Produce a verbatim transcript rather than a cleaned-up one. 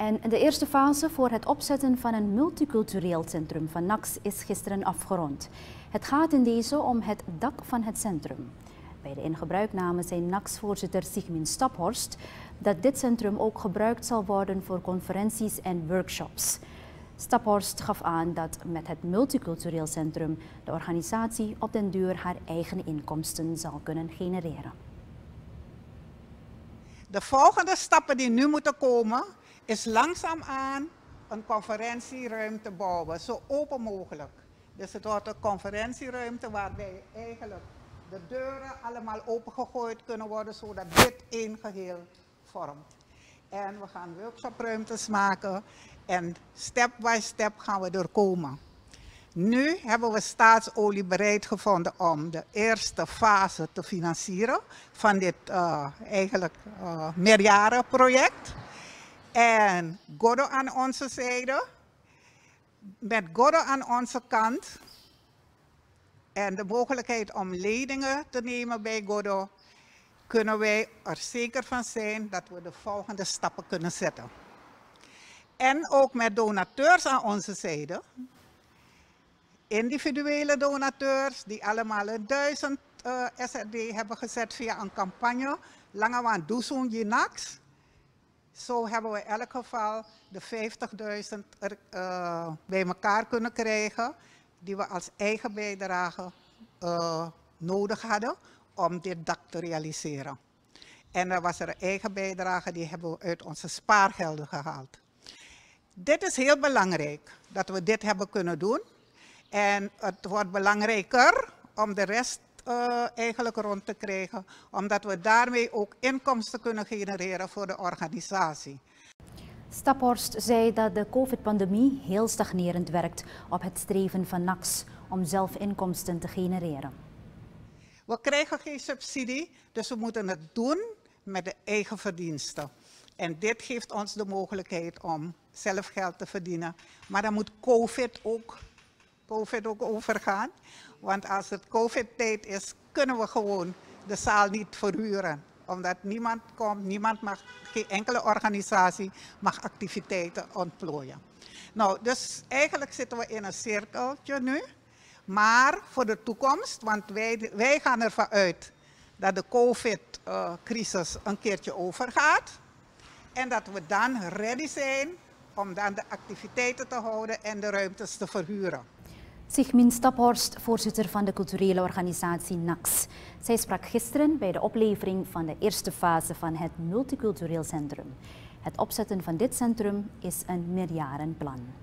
En de eerste fase voor het opzetten van een multicultureel centrum van N A X is gisteren afgerond. Het gaat in deze om het dak van het centrum. Bij de ingebruikname zei N A X-voorzitter Sigmund Staphorst dat dit centrum ook gebruikt zal worden voor conferenties en workshops. Staphorst gaf aan dat met het multicultureel centrum de organisatie op den duur haar eigen inkomsten zal kunnen genereren. De volgende stappen die nu moeten komen is langzaamaan een conferentieruimte bouwen, zo open mogelijk. Dus het wordt een conferentieruimte waarbij eigenlijk de deuren allemaal opengegooid kunnen worden, zodat dit één geheel vormt. En we gaan workshopruimtes maken en step by step gaan we er komen. Nu hebben we Staatsolie bereid gevonden om de eerste fase te financieren van dit uh, eigenlijk uh, meerjarenproject. En Goddo aan onze zijde, met Goddo aan onze kant en de mogelijkheid om leningen te nemen bij Goddo, kunnen wij er zeker van zijn dat we de volgende stappen kunnen zetten. En ook met donateurs aan onze zijde, individuele donateurs die allemaal een duizend uh, S R D hebben gezet via een campagne, Langewan Doezoen je N A X. Zo hebben we in elk geval de vijftigduizend uh, bij elkaar kunnen krijgen, die we als eigen bijdrage uh, nodig hadden om dit dak te realiseren. En er was er een eigen bijdrage, die hebben we uit onze spaargelden gehaald. Dit is heel belangrijk, dat we dit hebben kunnen doen. En het wordt belangrijker om de rest uh, eigenlijk rond te krijgen, omdat we daarmee ook inkomsten kunnen genereren voor de organisatie. Staphorst zei dat de COVID-pandemie heel stagnerend werkt op het streven van N A X om zelf inkomsten te genereren. We krijgen geen subsidie, dus we moeten het doen met de eigen verdiensten. En dit geeft ons de mogelijkheid om zelf geld te verdienen. Maar dan moet COVID ook, COVID ook overgaan. Want als het COVID-tijd is, kunnen we gewoon de zaal niet verhuren. Omdat niemand komt, niemand mag, geen enkele organisatie mag activiteiten ontplooien. Nou, dus eigenlijk zitten we in een cirkeltje nu. Maar voor de toekomst, want wij, wij gaan ervan uit dat de COVID-crisis een keertje overgaat. En dat we dan ready zijn om dan de activiteiten te houden en de ruimtes te verhuren. Sigmund Staphorst, voorzitter van de culturele organisatie N A X. Zij sprak gisteren bij de oplevering van de eerste fase van het multicultureel centrum. Het opzetten van dit centrum is een meerjarenplan.